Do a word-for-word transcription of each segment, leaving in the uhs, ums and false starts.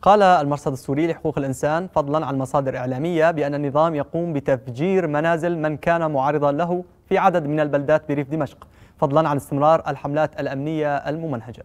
قال المرصد السوري لحقوق الإنسان فضلا عن مصادر إعلامية بأن النظام يقوم بتفجير منازل من كان معارضا له في عدد من البلدات بريف دمشق، فضلا عن استمرار الحملات الأمنية الممنهجة.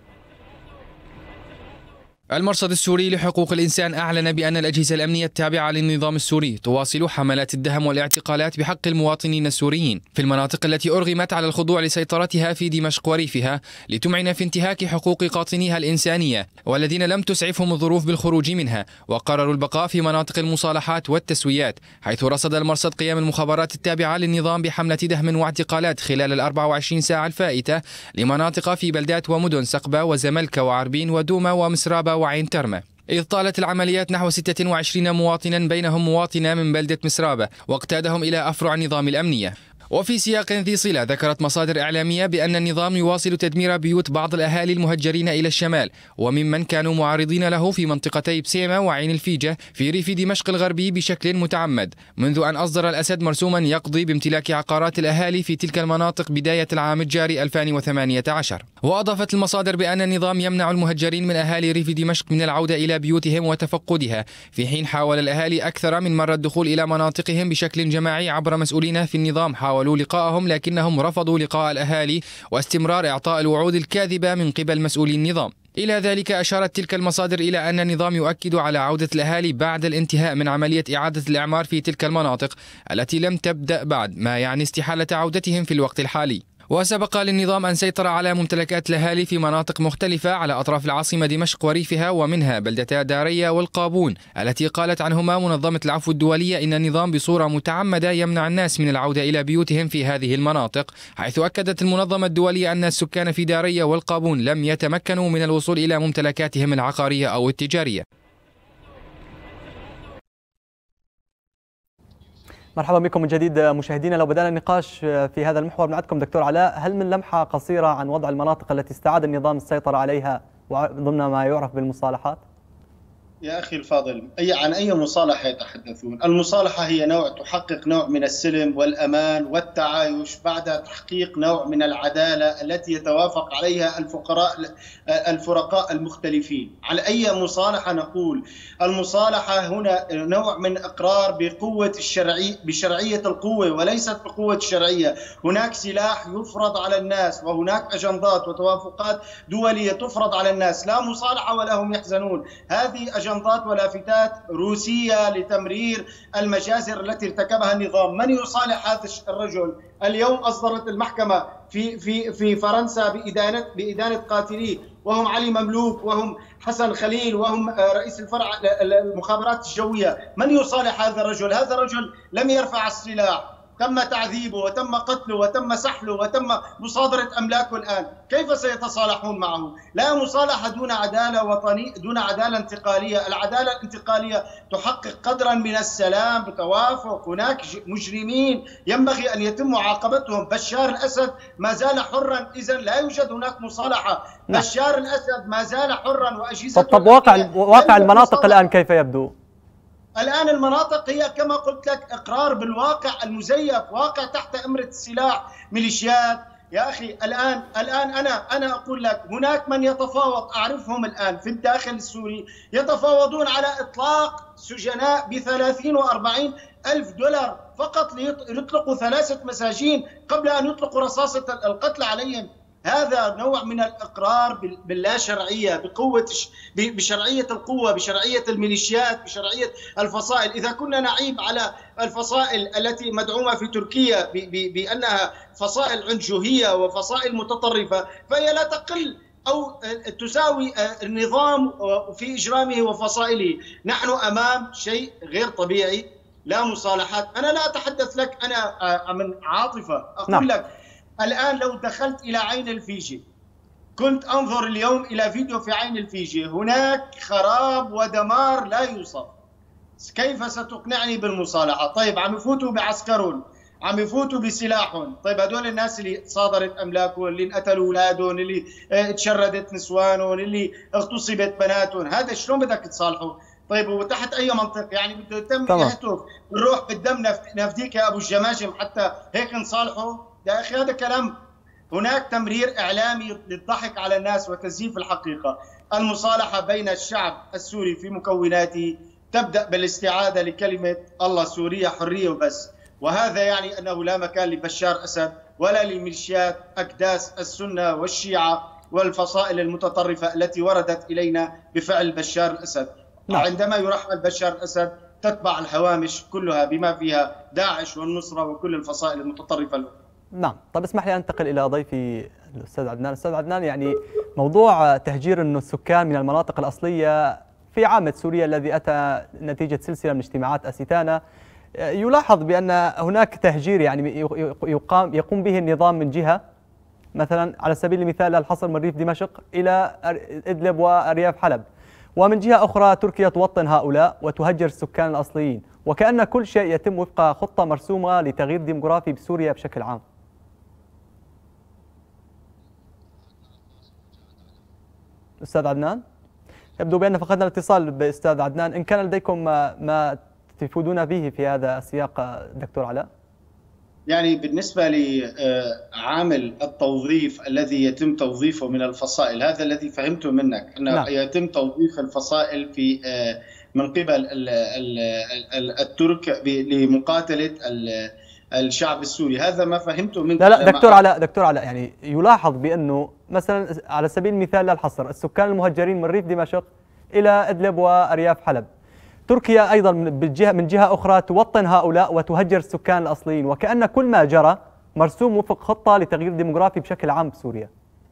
المرصد السوري لحقوق الإنسان أعلن بأن الأجهزة الأمنية التابعة للنظام السوري تواصل حملات الدهم والاعتقالات بحق المواطنين السوريين في المناطق التي أرغمت على الخضوع لسيطرتها في دمشق وريفها، لتمعن في انتهاك حقوق قاطنيها الإنسانية والذين لم تسعفهم الظروف بالخروج منها، وقرروا البقاء في مناطق المصالحات والتسويات، حيث رصد المرصد قيام المخابرات التابعة للنظام بحملة دهم واعتقالات خلال الأربع وعشرين ساعة الفائتة لمناطق في بلدات ومدن سقبة وزملكة وعربين ودومة ومسرابة وعين ترمة، إذ طالت العمليات نحو ستة وعشرين مواطنا بينهم مواطنة من بلدة مسرابة، واقتادهم إلى أفرع النظام الأمنية. وفي سياق ذي صلة ذكرت مصادر إعلامية بأن النظام يواصل تدمير بيوت بعض الأهالي المهجرين إلى الشمال وممن كانوا معارضين له في منطقتي بسيمة وعين الفيجة في ريف دمشق الغربي بشكل متعمد، منذ أن أصدر الأسد مرسوما يقضي بامتلاك عقارات الأهالي في تلك المناطق بداية العام الجاري ألفين وثمانية عشر. وأضافت المصادر بأن النظام يمنع المهجرين من أهالي ريف دمشق من العودة إلى بيوتهم وتفقدها، في حين حاول الأهالي أكثر من مرة الدخول إلى مناطقهم بشكل جماعي عبر مسؤولين في النظام حاولوا لقائهم لكنهم رفضوا لقاء الأهالي واستمرار إعطاء الوعود الكاذبة من قبل مسؤولي النظام. إلى ذلك أشارت تلك المصادر إلى أن النظام يؤكد على عودة الأهالي بعد الانتهاء من عملية إعادة الإعمار في تلك المناطق التي لم تبدأ بعد، ما يعني استحالة عودتهم في الوقت الحالي. وسبق للنظام أن سيطر على ممتلكات الأهالي في مناطق مختلفة على أطراف العاصمة دمشق وريفها، ومنها بلدتا دارية والقابون التي قالت عنهما منظمة العفو الدولية إن النظام بصورة متعمدة يمنع الناس من العودة إلى بيوتهم في هذه المناطق، حيث أكدت المنظمة الدولية أن السكان في دارية والقابون لم يتمكنوا من الوصول إلى ممتلكاتهم العقارية أو التجارية. مرحبا بكم من جديد مشاهدينا. لو بدأنا النقاش في هذا المحور معكم دكتور علاء، هل من لمحة قصيرة عن وضع المناطق التي استعاد النظام السيطرة عليها ضمن ما يعرف بالمصالحات؟ يا أخي الفاضل، أي عن أي مصالحة يتحدثون؟ المصالحة هي نوع تحقق نوع من السلم والأمان والتعايش بعد تحقيق نوع من العدالة التي يتوافق عليها الفقراء الفرقاء المختلفين. على أي مصالحة نقول؟ المصالحة هنا نوع من إقرار بقوة الشرعي بشرعية القوة وليست بقوة الشرعية. هناك سلاح يفرض على الناس وهناك أجندات وتوافقات دولية تفرض على الناس، لا مصالحة ولا هم يحزنون. هذه أجندات ولافتات روسية لتمرير المجازر التي ارتكبها النظام. من يصالح هذا الرجل؟ اليوم أصدرت المحكمة في في في فرنسا بإدانة بإدانة قاتليه، وهم علي مملوك وهم حسن خليل وهم رئيس الفرع المخابرات الجوية. من يصالح هذا الرجل؟ هذا الرجل لم يرفع السلاح، تم تعذيبه وتم قتله وتم سحله وتم مصادرة أملاكه. الآن كيف سيتصالحون معه؟ لا مصالحة دون عدالة وطنية، دون عدالة انتقالية. العدالة الانتقالية تحقق قدرا من السلام بتوافق. هناك مجرمين ينبغي أن يتم معاقبتهم. بشار الأسد ما زال حرا، إذن لا يوجد هناك مصالحة. نعم. بشار الأسد ما زال حرا وأجهزته. طب واقع واقع المناطق الآن كيف يبدو؟ الآن المناطق هي كما قلت لك إقرار بالواقع المزيف، واقع تحت أمرة السلاح، ميليشيات. يا أخي الآن الآن أنا أنا أقول لك هناك من يتفاوض، أعرفهم الآن في الداخل السوري يتفاوضون على إطلاق سجناء بثلاثين وأربعين ألف دولار فقط ليطلقوا ثلاثة مساجين قبل أن يطلقوا رصاصة القتل عليهم. هذا نوع من الإقرار باللا شرعية، بقوة بشرعية القوة، بشرعية الميليشيات، بشرعية الفصائل. إذا كنا نعيب على الفصائل التي مدعومة في تركيا بأنها فصائل عنجهية وفصائل متطرفة، فهي لا تقل أو تساوي النظام في إجرامه وفصائله. نحن أمام شيء غير طبيعي، لا مصالحات. أنا لا أتحدث لك أنا من عاطفة، أقول نعم. لك الآن لو دخلت إلى عين الفيجي، كنت أنظر اليوم إلى فيديو في عين الفيجي، هناك خراب ودمار لا يوصف. كيف ستقنعني بالمصالحة؟ طيب عم يفوتوا بعسكرهم، عم يفوتوا بسلاحهم. طيب هدول الناس اللي صادرت أملاكهم، اللي انقتلوا أولادهم، اللي تشردت نسوانهم، اللي اغتصبت بناتهم، هذا شلون بدك تصالحوا؟ طيب وتحت أي منطق؟ يعني بده يتم يهتف الروح بالدم نفديك يا أبو الجماجم حتى هيك نصالحه؟ يا أخي هذا كلام. هناك تمرير إعلامي للضحك على الناس وتزييف الحقيقة. المصالحة بين الشعب السوري في مكوناته تبدأ بالاستعادة لكلمة الله سوريا حرية وبس، وهذا يعني أنه لا مكان لبشار أسد ولا لميليشيات أكداس السنة والشيعة والفصائل المتطرفة التي وردت إلينا بفعل بشار الأسد. نعم. عندما يرحل بشار الأسد تتبع الهوامش كلها بما فيها داعش والنصرة وكل الفصائل المتطرفة. نعم. طب اسمح لي أنتقل إلى ضيفي الأستاذ عدنان. الأستاذ عدنان، يعني موضوع تهجير إنه السكان من المناطق الأصلية في عامة سوريا الذي أتى نتيجة سلسلة من اجتماعات أستانا، يلاحظ بأن هناك تهجير يعني يقام يقوم به النظام من جهة، مثلا على سبيل المثال الحصر من ريف دمشق إلى إدلب وأرياف حلب، ومن جهة أخرى تركيا توطن هؤلاء وتهجر السكان الأصليين، وكأن كل شيء يتم وفق خطة مرسومة لتغيير ديموغرافي بسوريا بشكل عام. أستاذ عدنان، يبدو بأن فقدنا الاتصال بأستاذ عدنان. إن كان لديكم ما تفيدون به في هذا السياق دكتور علاء. يعني بالنسبة لعامل التوظيف الذي يتم توظيفه من الفصائل، هذا الذي فهمته منك أنه نعم. يتم توظيف الفصائل في من قبل الترك لمقاتلة الشعب السوري، هذا ما فهمته منك. لا لا دكتور علاء، دكتور علاء، يعني يلاحظ بأنه مثلا على سبيل المثال للحصر السكان المهجرين من ريف دمشق إلى إدلب وأرياف حلب، تركيا أيضا من جهة من جهة أخرى توطن هؤلاء وتهجر السكان الأصليين، وكأن كل ما جرى مرسوم وفق خطة لتغيير ديموغرافي بشكل عام بسوريا.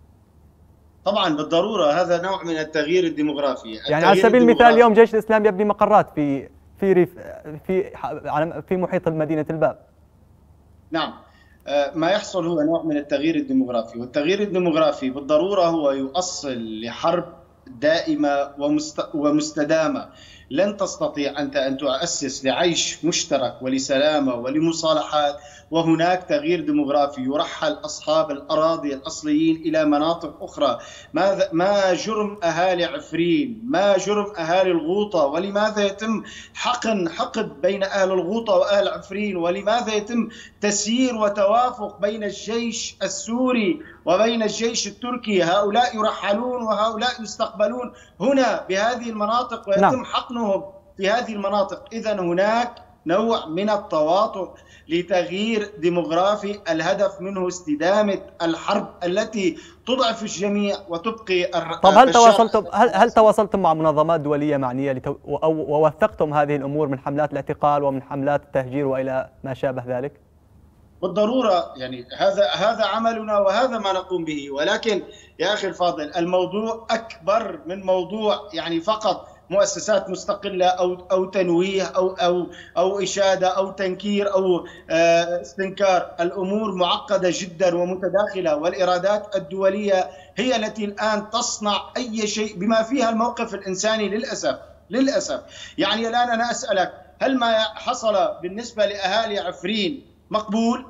طبعا بالضرورة هذا نوع من التغيير الديموغرافي. يعني على سبيل المثال اليوم جيش الإسلام يبني مقرات في في ريف في في محيط مدينة الباب. نعم، ما يحصل هو نوع من التغيير الديموغرافي، والتغيير الديموغرافي بالضرورة هو يؤصل لحرب دائمة ومستدامة. لن تستطيع أنت أن تؤسس لعيش مشترك ولسلامة ولمصالحات وهناك تغيير ديموغرافي يرحل أصحاب الأراضي الأصليين إلى مناطق أخرى. ماذا ما جرم أهالي عفرين؟ ما جرم أهالي الغوطة؟ ولماذا يتم حقن حقد بين أهل الغوطة وأهل عفرين؟ ولماذا يتم تسيير وتوافق بين الجيش السوري وبين الجيش التركي؟ هؤلاء يرحلون وهؤلاء يستقبلون هنا بهذه المناطق ويتم نعم. حقنهم في هذه المناطق. إذن هناك نوع من التواطؤ لتغيير ديموغرافي الهدف منه استدامة الحرب التي تضعف الجميع وتبقي. طب هل تواصلتم هل, هل تواصلتم مع منظمات دولية معنية لتو... ووثقتم هذه الأمور من حملات الاعتقال ومن حملات التهجير وإلى ما شابه ذلك؟ بالضرورة، يعني هذا هذا عملنا وهذا ما نقوم به، ولكن يا أخي الفاضل الموضوع أكبر من موضوع يعني فقط مؤسسات مستقلة أو أو تنويه أو أو أو إشادة أو تنكير أو استنكار. الأمور معقدة جدا ومتداخلة، والإرادات الدولية هي التي الآن تصنع أي شيء بما فيها الموقف الإنساني للأسف للأسف. يعني الآن أنا أسألك، هل ما حصل بالنسبة لأهالي عفرين مقبول؟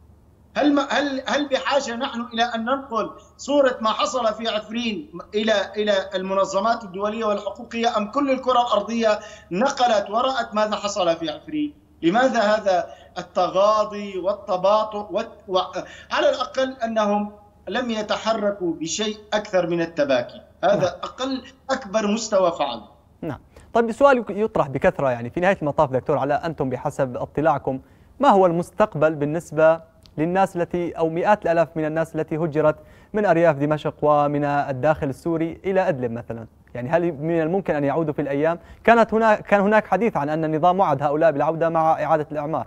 هل ما هل هل بحاجه نحن الى ان ننقل صوره ما حصل في عفرين الى الى المنظمات الدوليه والحقوقيه، ام كل الكره الارضيه نقلت ورأت ماذا حصل في عفرين؟ لماذا هذا التغاضي والتباطؤ؟ وعلى الاقل انهم لم يتحركوا بشيء اكثر من التباكي، هذا اقل اكبر مستوى فعل. نعم. طيب سؤال يطرح بكثره، يعني في نهايه المطاف دكتور علاء، انتم بحسب اطلاعكم ما هو المستقبل بالنسبه للناس التي أو مئات الآلاف من الناس التي هجرت من أرياف دمشق ومن الداخل السوري إلى إدلب مثلا؟ يعني هل من الممكن أن يعودوا في الأيام؟ كانت هناك كان هناك حديث عن أن النظام وعد هؤلاء بالعودة مع إعادة الإعمار.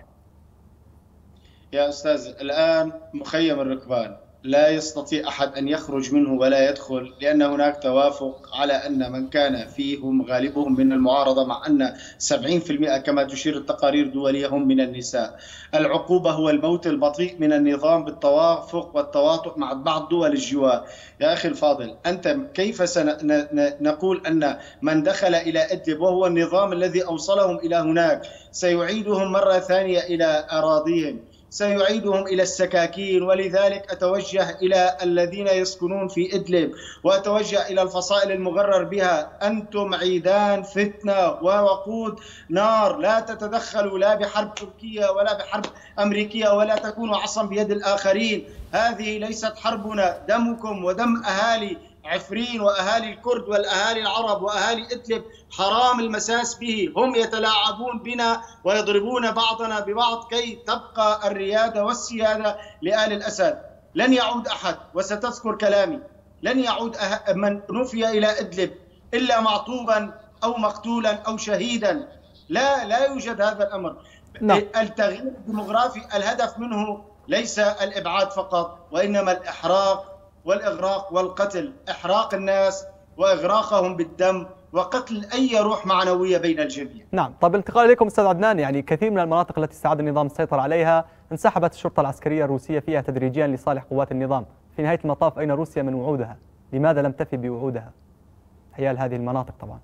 يا أستاذ، الآن مخيم الركبان لا يستطيع أحد أن يخرج منه ولا يدخل، لأن هناك توافق على أن من كان فيهم غالبهم من المعارضة، مع أن سبعين بالمئة كما تشير التقارير الدولية هم من النساء. العقوبة هو الموت البطيء من النظام بالتوافق والتواطؤ مع بعض دول الجوار. يا أخي الفاضل، أنت كيف سنقول أن من دخل إلى إدلب وهو النظام الذي أوصلهم إلى هناك سيعيدهم مرة ثانية إلى أراضيهم، سيعيدهم إلى السكاكين؟ ولذلك أتوجه إلى الذين يسكنون في إدلب وأتوجه إلى الفصائل المغرر بها، أنتم عيدان فتنة ووقود نار، لا تتدخلوا لا بحرب تركية ولا بحرب أمريكية، ولا تكونوا عصا بيد الآخرين. هذه ليست حربنا، دمكم ودم أهالي عفرين وأهالي الكرد والأهالي العرب وأهالي إدلب حرام المساس به، هم يتلاعبون بنا ويضربون بعضنا ببعض كي تبقى الريادة والسيادة لآل الأسد. لن يعود أحد، وستذكر كلامي، لن يعود من نفي إلى إدلب إلا معطوبا أو مقتولا أو شهيدا. لا لا يوجد هذا الأمر. نعم. التغيير الديمغرافي الهدف منه ليس الإبعاد فقط، وإنما الإحراق والإغراق والقتل، إحراق الناس وإغراقهم بالدم وقتل أي روح معنوية بين الجميع. نعم. طب الانتقال إليكم أستاذ عدنان، يعني كثير من المناطق التي استعاد النظام السيطرة عليها انسحبت الشرطة العسكرية الروسية فيها تدريجيا لصالح قوات النظام. في نهاية المطاف أين روسيا من وعودها؟ لماذا لم تفي بوعودها حيال هذه المناطق؟ طبعا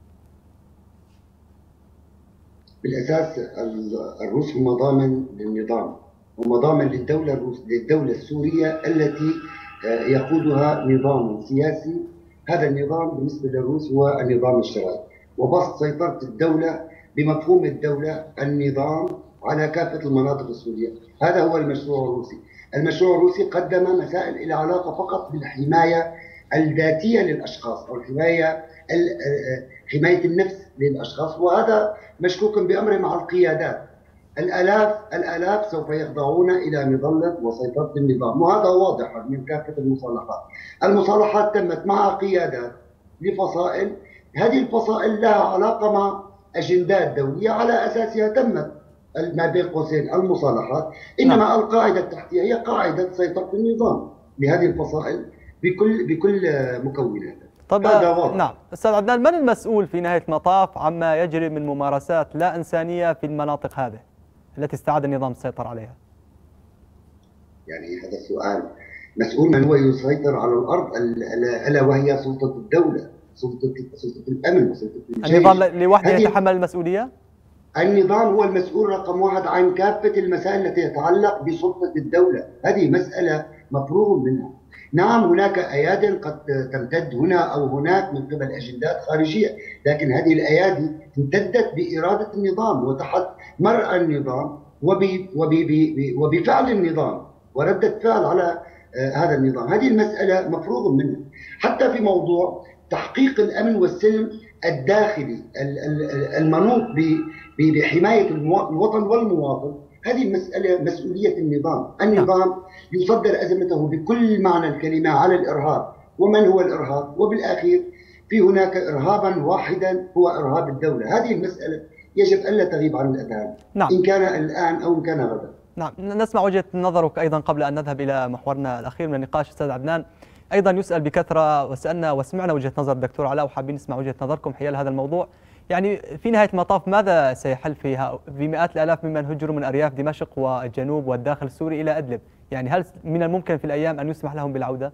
بالأساس الروس هم ضامن للنظام، هم ضامن للدولة الروس للدولة السورية التي يقودها نظام سياسي. هذا النظام بالنسبة للروس هو النظام الشرعي، وبسط سيطرة الدولة بمفهوم الدولة النظام على كافة المناطق السورية. هذا هو المشروع الروسي. المشروع الروسي قدم مسائل إلى علاقة فقط بالحماية الذاتية للأشخاص، أو الحماية حماية النفس للأشخاص، وهذا مشكوك بأمره مع القيادات. الآلاف الآلاف سوف يخضعون إلى مظلة وسيطرة النظام، وهذا واضح من كافة المصالحات. المصالحات تمت مع قيادات لفصائل، هذه الفصائل لها علاقة مع أجندات دولية على أساسها تمت ما بين قوسين المصالحات، إنما نعم. القاعدة التحتية هي قاعدة سيطرة النظام لهذه الفصائل بكل بكل مكوناتها. طب نعم أستاذ عدنان، من المسؤول في نهاية المطاف عما يجري من ممارسات لا إنسانية في المناطق هذه التي استعاد النظام السيطرة عليها؟ يعني هذا السؤال، مسؤول من هو يسيطر على الأرض ألا وهي سلطة الدولة، سلطة سلطة الأمن وسلطة الجيش. النظام لوحده يتحمل المسؤولية؟ النظام هو المسؤول رقم واحد عن كافة المسائل التي تتعلق بسلطة الدولة، هذه مسألة مفروغ منها. نعم هناك أيادي قد تمتد هنا أو هناك من قبل أجندات خارجية، لكن هذه الأيادي امتدت بإرادة النظام وتحت مرأى النظام وبفعل النظام وردة فعل على هذا النظام. هذه المسألة مفروغ منها. حتى في موضوع تحقيق الأمن والسلم الداخلي المنوط بحماية الوطن والمواطن، هذه المسألة مسؤولية النظام. النظام يصدر أزمته بكل معنى الكلمة على الإرهاب، ومن هو الإرهاب؟ وبالأخير في هناك إرهابا واحدا هو إرهاب الدولة. هذه المسألة يجب ألا تغيب عن الأذهان، نعم. إن كان الآن أو إن كان غدا. نعم، نسمع وجهة نظرك أيضا قبل أن نذهب إلى محورنا الأخير من النقاش. أستاذ عدنان، أيضا يسأل بكثرة وسألنا وسمعنا وجهة نظر الدكتور علاء، وحابين نسمع وجهة نظركم حيال هذا الموضوع. يعني في نهاية المطاف ماذا سيحل فيها في مئات الآلاف ممن هجروا من أرياف دمشق والجنوب والداخل السوري إلى إدلب؟ يعني هل من الممكن في الأيام أن يسمح لهم بالعودة؟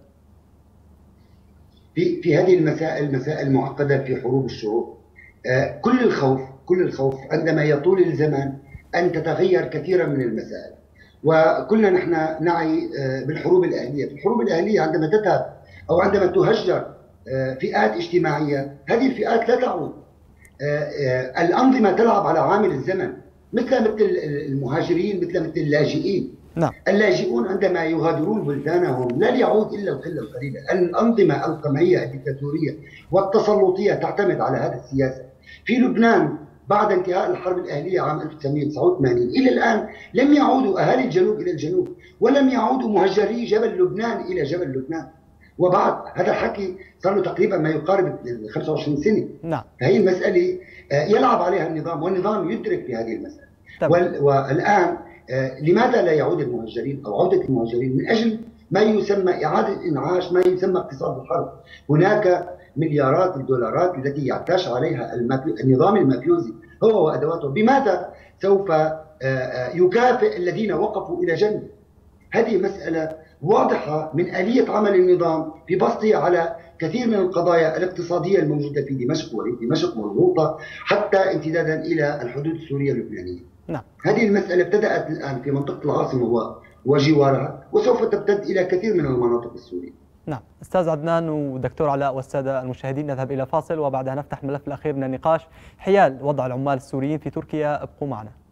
في في هذه المسائل مسائل معقدة في حروب الشعوب. آه كل الخوف كل الخوف عندما يطول الزمن أن تتغير كثيرا من المسائل، وكلنا نحن نعي آه بالحروب الأهلية. في الحروب الأهلية عندما تذهب أو عندما تهجر آه فئات اجتماعية، هذه الفئات لا تعود. الأنظمة تلعب على عامل الزمن، مثل مثل المهاجرين، مثل مثل اللاجئين. نعم. اللاجئون عندما يغادرون بلدانهم لا يعود إلا القلة القليلة. الأنظمة القمعية الدكتاتورية والتسلطية تعتمد على هذه السياسة. في لبنان بعد انتهاء الحرب الأهلية عام ألف وتسعمئة وتسعة وثمانين إلى الآن لم يعودوا أهالي الجنوب إلى الجنوب، ولم يعودوا مهجري جبل لبنان إلى جبل لبنان. وبعد هذا الحكي صار له تقريبا ما يقارب خمسة وعشرين سنة. نعم. فهي المسألة يلعب عليها النظام، والنظام يدرك في هذه المسألة. والآن لماذا لا يعود المهجرين أو عودة المهجرين؟ من أجل ما يسمى إعادة إنعاش ما يسمى اقتصاد الحرب. هناك مليارات الدولارات التي يعتاش عليها النظام المافيوزي هو وأدواته. بماذا سوف يكافئ الذين وقفوا إلى جنب؟ هذه مسألة واضحة من آلية عمل النظام في بسطه على كثير من القضايا الاقتصادية الموجودة في دمشق وريف دمشق والغوطة، حتى امتدادا إلى الحدود السورية اللبنانية. نعم. هذه المسألة ابتدأت الآن في منطقة العاصمة وجوارها، وسوف تمتد إلى كثير من المناطق السورية. نعم. أستاذ عدنان ودكتور علاء والسادة المشاهدين، نذهب إلى فاصل وبعدها نفتح الملف الأخير من النقاش حيال وضع العمال السوريين في تركيا. ابقوا معنا.